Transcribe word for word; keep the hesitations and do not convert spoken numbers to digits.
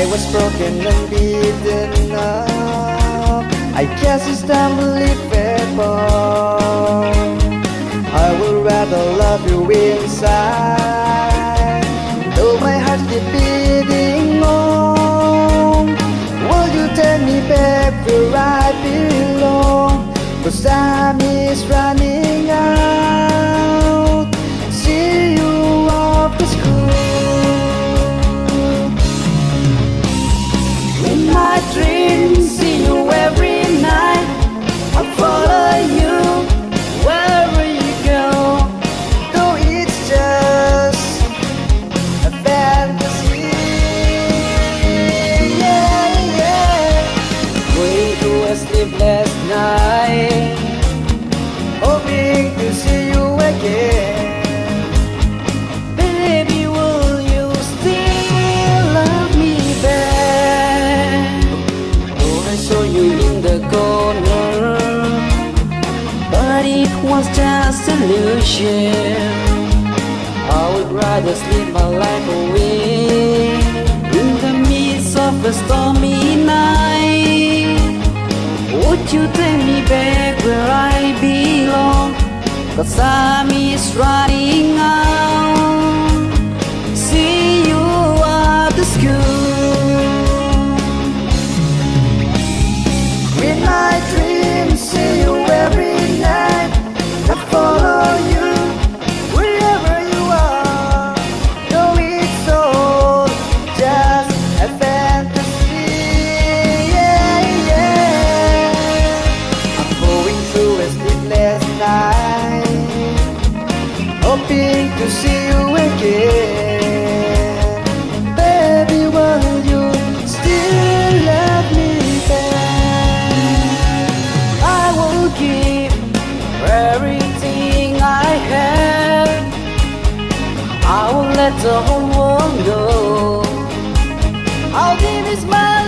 I was broken and beaten up. I guess it's unbelievable. I would rather love you inside, though my heart keeps beating on. Will you take me back where I belong? 'Cause time is running out. See you off to school. In my dreams, see you every night. I follow you wherever you go, though it's just a fantasy. Yeah, yeah. Going through a sleepless night, hoping to see you again. Baby, will you still love me back? Oh, I saw you in the corner, but it was just an illusion. I would rather sleep my life away in the midst of a stormy night. Would you take me back where I belong? 'Cause time is running out. See you after school. In my dreams, see you every night. I follow you wherever you are, though it's all just a fantasy. Yeah, yeah. I'm going through a sleepless night, hoping to see you again. Baby, will you still love me back? I will give everything I have. I will let the whole world know how deep is my